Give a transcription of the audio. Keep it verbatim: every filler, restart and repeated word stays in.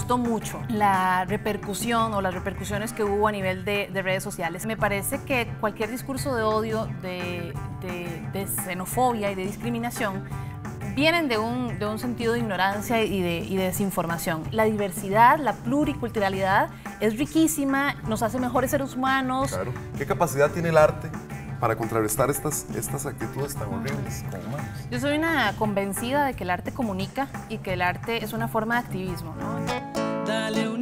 gustó mucho la repercusión o las repercusiones que hubo a nivel de, de redes sociales. Me parece que cualquier discurso de odio, de, de, de xenofobia y de discriminación vienen de un, de un sentido de ignorancia y de, y de desinformación. La diversidad, la pluriculturalidad es riquísima, nos hace mejores seres humanos. Claro. ¿Qué capacidad tiene el arte para contrarrestar estas, estas actitudes tan horribles como humanos? Yo soy una convencida de que el arte comunica y que el arte es una forma de activismo, ¿no? Dale un